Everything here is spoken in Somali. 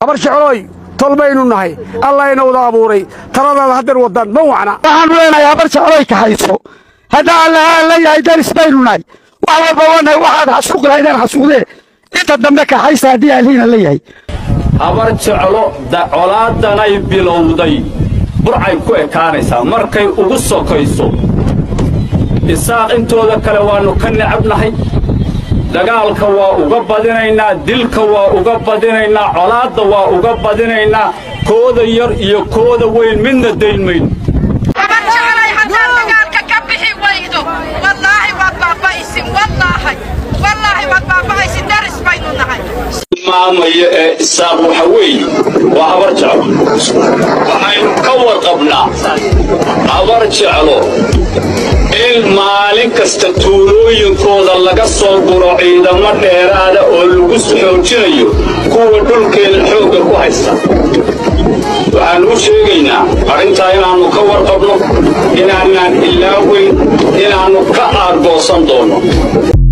habar jecloy tolbaynu nahay allah inoo wada abuuray talada hadar wadan ma wacna waxaan leenahay habar jecloy ka hayso hada allah la yahay daris baynu nahay waxa badanay waxa xasuuq lahayn xasuuqde inta dambe ka haysa hadii aliina la yahay habar jeclo colaadana bilowday burcay ku ekaanaysa markay ugu sokayso isaaq intooda kale waanu ka nacabnahay dagaalka waa uga badinaynaa dilka waa uga badinaynaa colaadda waa uga badinaynaa kooda yar iyo kooda weyn midna daynmayn habar jeclay haddaan dagaalka ka bixi waydo wallaahi waad baaba'aysin wallaahi waad baaba'aysin daris baynu nahay maamaya ee isaaq waxa weeye waa habar jeclo waxaynu ka warqabnaa habar jeclo in maalin kasta tuulooyinkooda laga soo guro ciidamo dheeraada oo lagu xoojinayo kuwa dhulkeena xoogga ku haysta waxaan u sheegaynaa arrintaa inaannu ka warqabno inaanaan ilaaweyn inaannu ka aargoosan doono